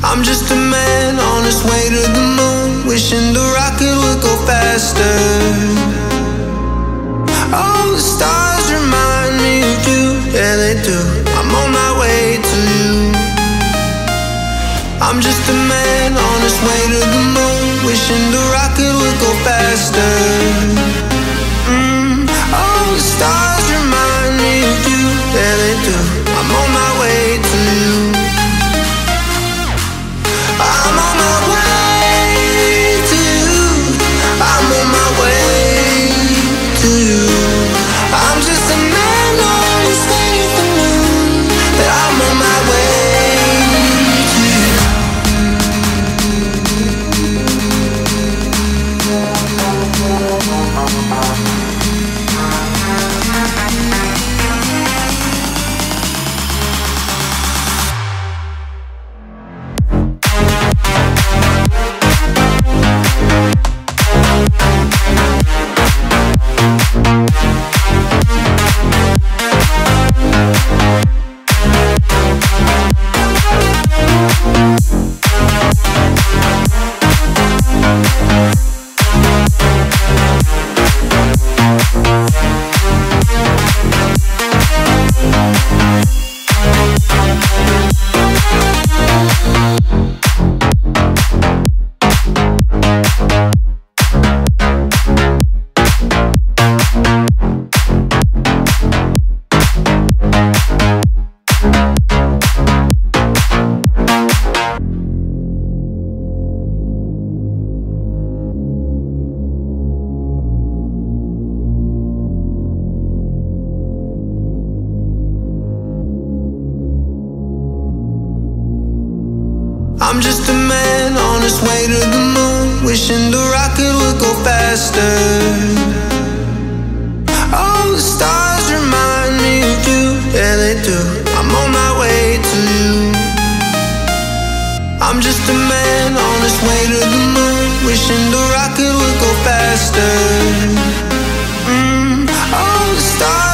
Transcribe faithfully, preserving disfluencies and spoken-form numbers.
I'm just a man on his way to the moon, wishing the rocket would go faster. All the stars remind me of you, yeah they do. I'm on my way to you. I'm just a man on his way to the moon, wishing the rocket would go faster. mm. All the stars remind me of you, yeah they do. I'm on my way to you. I'm on my way to you. I'm on my way to you. I'm just a man on his way to the moon, but I'm on my way to you. I'm just a man on his way to the moon, wishing the rocket would go faster. All the stars remind me of you, yeah they do. I'm on my way to you. I'm just a man on his way to the moon, wishing the rocket would go faster. mm. All the stars